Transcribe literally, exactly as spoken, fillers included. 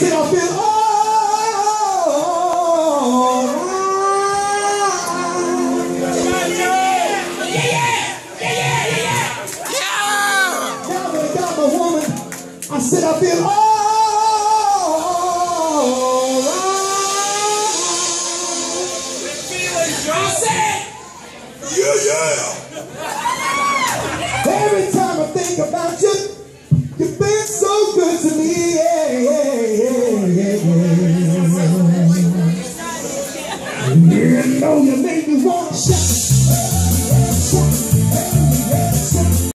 said I feel all right. Yeah, yeah, yeah, yeah, yeah, yeah. Yeah, I got my woman. I said I feel all